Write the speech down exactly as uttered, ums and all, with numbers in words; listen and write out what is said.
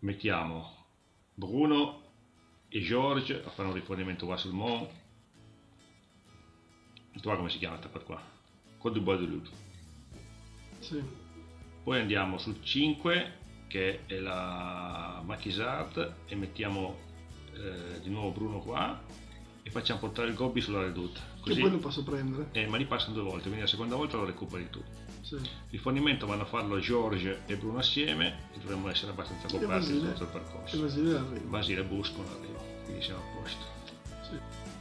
mettiamo Bruno e George a fare un rifornimento qua sul Mont. Tu come si chiama sta qua? Col du Bois de Lutte. Sì. Poi andiamo sul cinque che è la Maquisard e mettiamo eh, di nuovo Bruno qua e facciamo portare il Gobbi sulla Redoute. Che poi lo posso prendere. Eh, ma li passano due volte, quindi la seconda volta lo recuperi tu. Sì. Il rifornimento vanno a farlo George e Bruno assieme e dovremmo essere abbastanza coperti tutto il percorso. E Basile arriva. Basile e Busco non arriva, quindi siamo a posto. Sì.